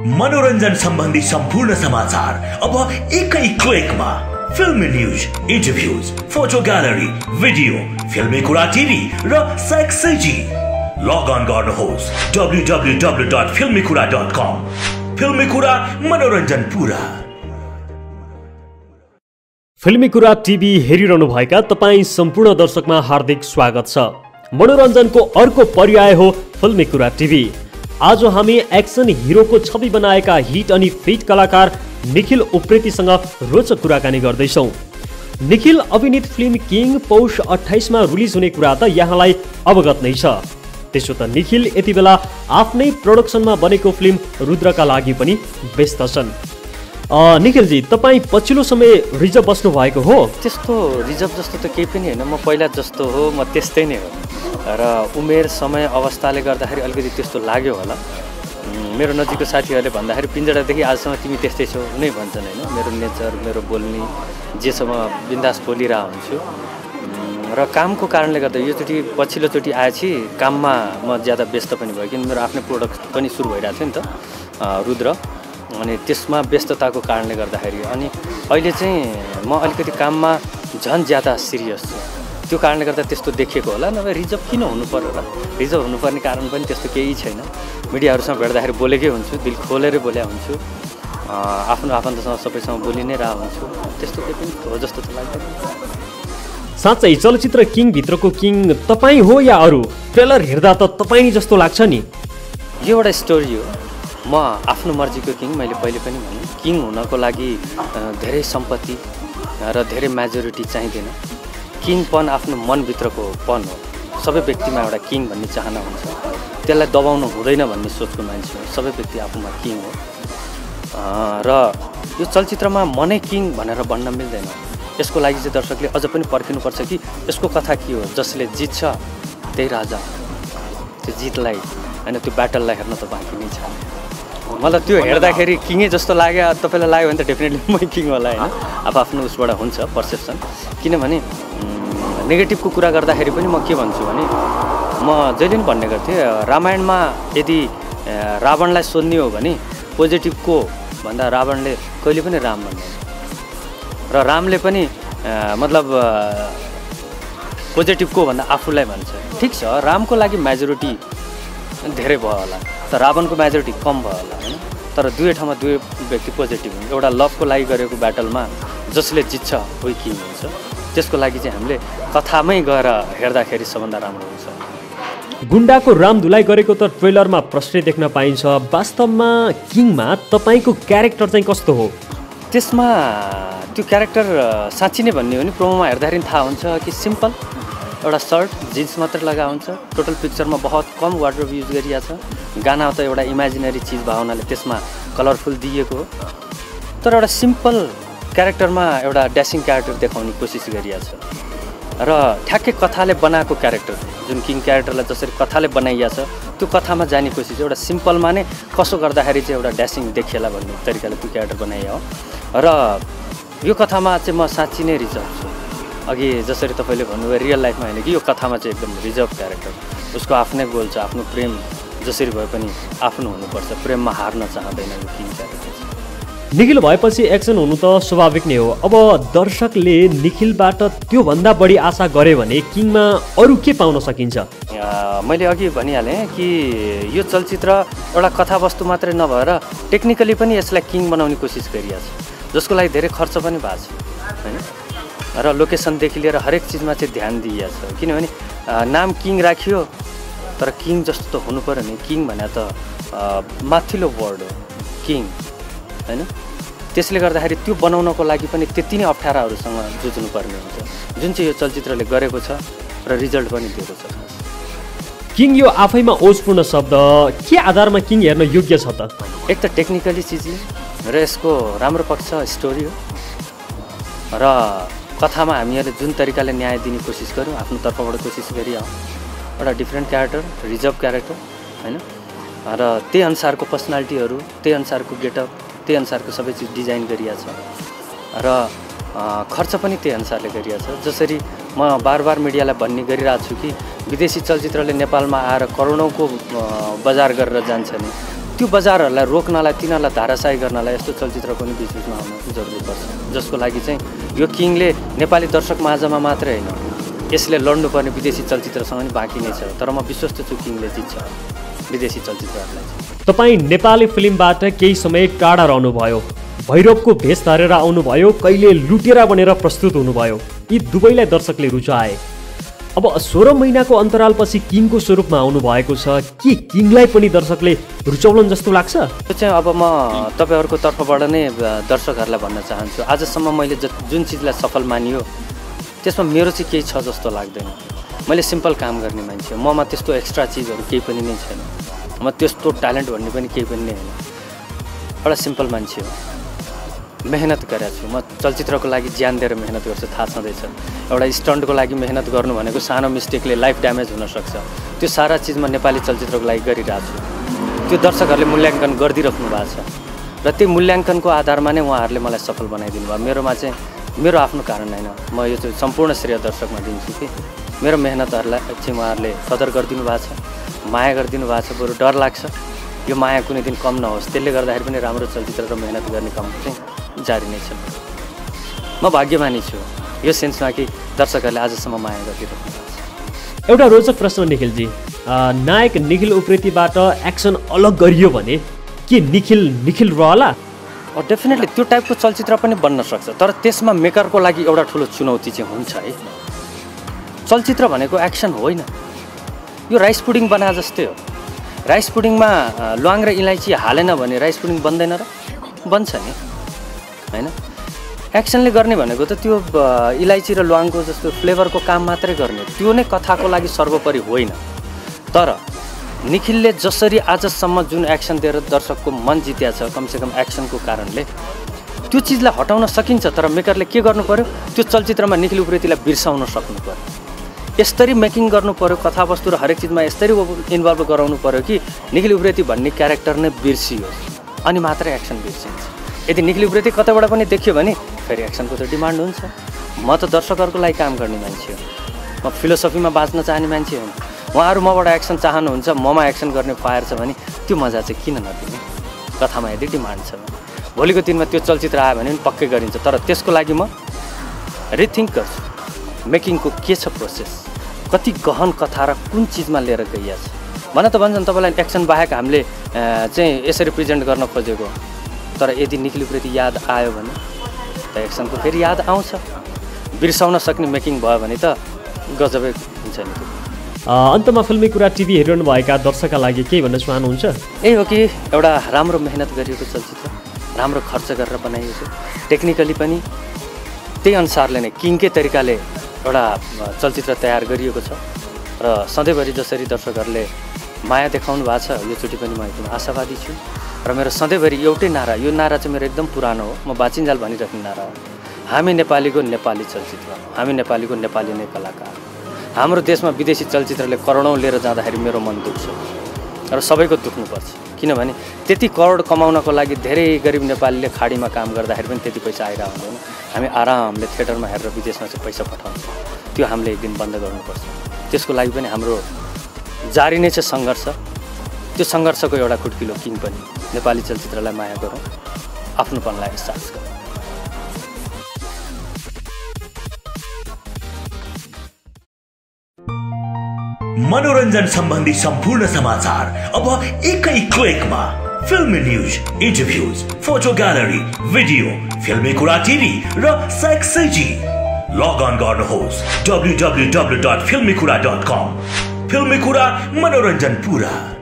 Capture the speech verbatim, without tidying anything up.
मनोरञ्जन सम्बन्धी सम्पूर्ण समाचार अब एकै क्लिकमा। Filmy news, interviews, photo gallery, video, filmy Kura TV र सेक्सेजी। लग अन गर्नुहोस् W W W dot filmy Kura dot कम। फिल्मी कुरा, मनोरञ्जन पुरा। फिल्मी कुरा टिभी हेरिरहनु भएका तपाईँ सम्पूर्ण दर्शकमा हार्दिक स्वागत छ। मनोरञ्जनको अर्को पर्याय हो फिल्मी कुरा टिभी। आज हामी एक्सन हिरोको छवि बनाएका हिट अनि फिट कलाकार निखिल उप्रेतीसँग रोचक कुराकानी गर्दैछौँ। निखिल अभिनीत फिल्म किङ पौष अट्ठाइसमा रिलिज हुने कुरा त यहाँलाई अवगत नै छ। त्यसो त निखिल यति बेला आफ्नै प्रोडक्सनमा बनेको फिल्म रुद्रका लागि पनि व्यस्त छन्। निखिलजी, तपाईँ पछिल्लो समय रिजर्भ बस्नु भएको हो? त्यस्तो रिजर्भ जस्तो त केही पनि होइन, म पहिला जस्तो हो, म त्यस्तै नै हो र उमेर समय अवस्थाले गर्दाखेरि अलिकति त्यस्तो लाग्यो होला। मेरो नजिकको साथीहरूले भन्दाखेरि पिन्जडादेखि आजसम्म तिमी त्यस्तै छौ नै भन्छन् होइन। मेरो नेचर, मेरो बोल्ने जेसम्म बिन्दास बोलिरहेको हुन्छु र कामको कारणले गर्दा योचोटि पछिल्लोचोटि आएपछि काममा म ज्यादा व्यस्त पनि भयो, किन मेरो आफ्नै प्रोडक्ट पनि सुरु भइरहेको थियो नि त रुद्र, अनि त्यसमा व्यस्तताको कारणले गर्दाखेरि अनि अहिले चाहिँ म अलिकति काममा झन् ज्यादा सिरियस छु। त्यो कारणले गर्दा त्यस्तो देखिएको होला, नभए रिजर्भ किन हुनु पर्यो र? रिजर्भ हुनुपर्ने कारण पनि त्यस्तो केही छैन। मिडियाहरूसँग भेट्दाखेरि बोलेकै हुन्छु, दिल खोलेरै बोल्या हुन्छु, आफ्नो आफन्तसँग सबैसँग बोलि नै रहेको हुन्छु। त्यस्तो केही पनि हो जस्तो त लाग्दैन। साँच्चै चलचित्र किङ भित्रको किङ तपाईँ हो या अरू? ट्रेलर हेर्दा त तपाईँ नै जस्तो लाग्छ नि। यो एउटा स्टोरी हो। म आफ्नो मर्जीको किङ, मैले पहिले पनि भने किङ हुनको लागि धेरै सम्पत्ति र धेरै मेजोरिटी चाहिँदैन। किङपन आफ्नो मनभित्रको पन हो। सबै व्यक्तिमा एउटा किङ भन्ने चाहना हुन्छ, त्यसलाई दबाउनु हुँदैन भन्ने सोचको मान्छे हो। सबै व्यक्ति आफूमा किङ हो र यो चलचित्रमा म नै किङ भनेर भन्न मिल्दैन। यसको लागि चाहिँ दर्शकले अझ पनि पर्खिनुपर्छ कि यसको कथा के हो। जसले जित्छ त्यही राजा। त्यो जितलाई होइन, त्यो ब्याटललाई हेर्न त बाँकी नै छ। मलाई त्यो हेर्दाखेरि किङै जस्तो लाग्यो। तपाईँलाई लाग्यो भने त डेफिनेटली मै किङ होला होइन। अब आफ्नो उसबाट हुन्छ पर्सेप्सन। किनभने नेगेटिभको कुरा गर्दाखेरि पनि म के भन्छु भने, म जहिले पनि भन्ने गर्थेँ रामायणमा यदि रावणलाई सोध्ने हो भने पोजिटिभको भन्दा रावणले कहिले पनि राम भन्दैन र रामले पनि मतलब पोजिटिभको भन्दा आफूलाई भन्छ। ठिक छ, रामको लागि मेजोरिटी धेरै भयो होला, तर रावणको मेजोरिटी कम भयो होला होइन। तर दुवै ठाउँमा दुवै व्यक्ति पोजिटिभ हुन्छ। एउटा लभको लागि गरेको ब्याटलमा जसले जित्छ उही किङ हुन्छ। त्यसको लागि चाहिँ हामीले कथामै गएर हेर्दाखेरि सबभन्दा राम्रो हुन्छ। गुन्डाको रामधुलाई गरेको त ट्रेलरमा प्रश्न देख्न पाइन्छ। वास्तवमा किङमा तपाईँको क्यारेक्टर चाहिँ कस्तो हो? त्यसमा त्यो क्यारेक्टर साँच्ची नै भन्ने हो भने प्रोमोमा हेर्दाखेरि थाहा हुन्छ कि सिम्पल एउटा सर्ट जिन्स मात्रै लगाएको हुन्छ। टोटल पिक्चरमा बहुत कम वार्डरोब युज गरिएको छ। गाना त एउटा इमेजिनरी चिज भावनाले त्यसमा कलरफुल दिएको हो, तर एउटा सिम्पल क्यारेक्टरमा एउटा ड्यासिङ क्यारेक्टर देखाउने कोसिस गरिएको छ र ठ्याक्कै कथाले बनाएको क्यारेक्टर जुन किङ क्यारेक्टरलाई जसरी कथाले बनाइएको छ त्यो कथामा जाने कोसिस एउटा सिम्पलमा नै कसो गर्दाखेरि चाहिँ एउटा ड्यासिङ देखिएला भन्ने तरिकाले त्यो क्यारेक्टर बनाइयो र यो कथामा चाहिँ म साँच्ची नै रिजर्भ छु। अघि जसरी तपाईँले भन्नुभयो रियल लाइफमा होइन कि यो कथामा चाहिँ एकदम रिजर्भ क्यारेक्टर। उसको आफ्नै गोल छ, आफ्नो प्रेम जसरी भए पनि आफ्नो हुनुपर्छ, प्रेममा हार्न चाहँदैन यो किङ क्यारेक्टर। निखिल भएपछि एक्सन हुनु त स्वाभाविक नै हो। अब दर्शकले निखिलबाट त्योभन्दा बढी आशा गरे भने किङमा अरू के पाउन सकिन्छ? मैले अघि भनिहालेँ कि यो चलचित्र एउटा कथावस्तु मात्रै नभएर टेक्निकली पनि यसलाई किङ बनाउने कोसिस गरिएको छ, जसको लागि धेरै खर्च पनि भएको छ होइन। र लोकेसनदेखि लिएर हरेक चिजमा चाहिँ ध्यान दिइएको छ। किनभने नाम किङ राखियो, तर किङ जस्तो त हुनु पऱ्यो नि। किङ भने त माथिल्लो वर्ड हो किङ होइन। त्यसले गर्दाखेरि त्यो बनाउनको लागि पनि त्यति नै अप्ठ्याराहरूसँग जुझ्नु पर्ने हुन्छ, जुन चाहिँ यो चलचित्रले गरेको छ र रिजल्ट पनि दिएको छ। किङ यो आफैमा ओजपूर्ण शब्द के आधारमा किङ हेर्न योग्य छ त? एक त टेक्निकली चिजले र यसको राम्रो पक्ष स्टोरी हो र कथामा हामीहरूले जुन तरिकाले न्याय दिने कोसिस गऱ्यौँ, आफ्नो तर्फबाट कोसिस गरियो। एउटा डिफ्रेन्ट क्यारेक्टर, रिजर्भ क्यारेक्टर होइन, र त्यही अनुसारको पर्सनालिटीहरू, त्यही अनुसारको गेटअप, त्यही अनुसारको सबै चिज डिजाइन गरिएको छ र खर्च पनि त्यही अनुसारले गरिएको छ। जसरी म बार बार मिडियालाई भन्ने गरिरहेको छु कि विदेशी चलचित्रले नेपालमा आएर करोडौँको बजार गरेर जान्छ नि, त्यो बजारहरूलाई रोक्नलाई तिनीहरूलाई धाराशाही गर्नलाई यस्तो चलचित्र पनि बिचबिचमा आउनु जरुरी पर्छ, जसको लागि चाहिँ यो किङले नेपाली दर्शक माझमा मात्रै होइन, यसले लड्नुपर्ने विदेशी चलचित्रसँग पनि बाँकी नै छ। तर म विश्वस्त छु किङले जित्छ विदेशी चलचित्रहरूलाई। तपाईँ नेपाली फिल्मबाट केही समय टाढा रहनुभयो, भैरवको भेष धरेर आउनुभयो, कहिले लुटेरा बनेर प्रस्तुत हुनुभयो। यी दुवैलाई दर्शकले रुचाए। अब सोह्र महिनाको अन्तरालपछि किङको स्वरूपमा आउनुभएको छ, के किङलाई पनि दर्शकले रुचाउलन जस्तो लाग्छ? त्यो चाहिँ अब म तपाईँहरूको तर्फबाट नै दर्शकहरूलाई भन्न चाहन्छु, आजसम्म मैले जुन चिजलाई सफल मानियो त्यसमा मेरो चाहिँ केही छ जस्तो लाग्दैन। मैले सिम्पल काम गर्ने मान्छे हो, ममा त्यस्तो एक्स्ट्रा चिजहरू केही पनि नै छैन, म त्यस्तो ट्यालेन्ट भन्ने पनि केही पनि नै होइन। एउटा सिम्पल मान्छे हो, मेहनत गरेको छु म, चलचित्रको लागि ज्यान दिएर मेहनत गर्छु, थाहा छँदैछ। एउटा स्टन्टको लागि मेहनत गर्नु भनेको सानो मिस्टेकले लाइफ ड्यामेज हुनसक्छ, त्यो सारा चिज म नेपाली चलचित्रको लागि गरिरहेको छु। त्यो दर्शकहरूले मूल्याङ्कन गरिदिइराख्नु भएको छ र त्यो मूल्याङ्कनको आधारमा नै उहाँहरूले मलाई सफल बनाइदिनु भयो। मेरोमा चाहिँ मेरो आफ्नो कारण होइन, म यो चाहिँ सम्पूर्ण श्रेय दर्शकमा दिन्छु कि मेरो मेहनतहरूलाई चाहिँ उहाँहरूले कदर गरिदिनु भएको छ, माया गरिदिनु भएको छ। बरु डर लाग्छ यो माया कुनै दिन कम नहोस्, त्यसले गर्दाखेरि पनि राम्रो चलचित्र र मेहनत गर्ने काम चाहिँ जारी नै छ। म भाग्यमानी छु यो सेन्समा कि दर्शकहरूले आजसम्म माया गरिदिनु भएको छ। एउटा रोचक प्रश्न निखिलजी, नायक निखिल उप्रेतीबाट एक्सन अलग गरियो भने के निखिल निखिल रहला? डेफिनेटली त्यो टाइपको चलचित्र पनि बन्न सक्छ, तर त्यसमा मेकरको लागि एउटा ठुलो चुनौती चाहिँ हुन्छ है। चलचित्र भनेको एक्सन होइन, यो राइस पुडिङ बना जस्तै हो। राइस पुडिङमा ल्वाङ र इलाइची हालेन भने राइस पुडिङ बन्दैन र? बन्छ नि होइन। एक्सनले गर्ने भनेको त त्यो इलाइची र ल्वाङको जस्तो फ्लेभरको काम मात्रै गर्ने, त्यो नै कथाको लागि सर्वोपरि होइन। तर निखिलले जसरी आजसम्म जुन एक्सन दिएर दर्शकको मन जित्या छ, कमसेकम एक्सनको कारणले, त्यो चिजलाई हटाउन सकिन्छ। तर मेकरले के गर्नु पर्यो, त्यो चलचित्रमा निखिल उप्रेतीलाई बिर्साउन सक्नु पर्यो, यसरी मेकिङ गर्नु पर्यो, कथावस्तु र हरेक चिजमा यसरी इन्भल्भ गराउनु पर्यो कि निखिल उप्रेती भन्ने क्यारेक्टर नै बिर्सियोस्, अनि मात्रै एक्सन बिर्सिन्छ। यदि निखिल उप्रेती कतैबाट पनि देखियो भने फेरि एक्सनको त डिमान्ड हुन्छ। म त दर्शकहरूको लागि काम गर्ने मान्छे हो, म फिलोसफीमा बाँच्न चाहने मान्छे होइन। उहाँहरू मबाट एक्सन चाहनुहुन्छ, ममा एक्सन गर्ने फायर छ भने त्यो मजा चाहिँ किन नदिने? कथामा यदि डिमान्ड छ भने भोलिको दिनमा त्यो चलचित्र आयो भने पनि पक्कै गरिन्छ। तर त्यसको लागि म रिथिङ्क गर्छु मेकिङको के छ प्रोसेस, कति गहन कथा र कुन चिजमा लिएर गइया छ। भन त भन्छन् तपाईँलाई एक्सन बाहेक हामीले चाहिँ यसरी प्रेजेन्ट गर्न खोजेको, तर यदि निखिल उप्रेती याद आयो भने त एक्सनको फेरि याद आउँछ। बिर्साउन सक्ने मेकिङ भयो भने त गजबै हुन्छ नि। अन्तमा फिल्मी कुरा टिभी हेरिरहनु भएका दर्शकका लागि केही भन्न चाहनुहुन्छ? यही हो कि एउटा राम्रो मेहनत गरिएको चलचित्र, राम्रो खर्च गरेर बनाइएको, टेक्निकली पनि त्यही अनुसारले नै किङकै तरिकाले एउटा चलचित्र तयार गरिएको छ। र सधैँभरि जसरी दर्शकहरूले माया देखाउनु भएको छ, योचोटि पनि म एकदम आशावादी छु। र मेरो सधैँभरि एउटै नारा, यो नारा चाहिँ मेरो एकदम पुरानो हो, म बाचिन्जाल भनिराख्ने नारा हो, हामी नेपालीको नेपाली चलचित्र, हामी नेपालीको नेपाली नै कलाकार। हाम्रो देशमा विदेशी चलचित्रले करोडौँ लिएर जाँदाखेरि मेरो मन दुख्छ र सबैको दुख्नुपर्छ, किनभने त्यति करोड कमाउनको लागि धेरै गरिब नेपालीले खाडीमा काम गर्दाखेरि पनि त्यति पैसा आइरहेको हुँदैन। हामी आरामले थिएटरमा हेरेर विदेशमा चाहिँ पैसा पठाउँछ, त्यो हामीले एक दिन बन्द गर्नुपर्छ। त्यसको लागि पनि हाम्रो जारी नै छ सङ्घर्ष। त्यो सङ्घर्षको एउटा खुड्किलो किङ पनि नेपाली चलचित्रलाई माया गरौँ, आफ्नोपनलाई एहसास गरौँ। मनोरञ्जन सम्बन्धी सम्पूर्ण समाचार अब एकै क्लिकमा। Filmy news, interviews, photo gallery, video, filmy Kura TV र सेक्सेजी। लग अन गर्नुहोस् W W W dot filmy Kura dot कम। फिल्मी कुरा, मनोरञ्जन पुरा।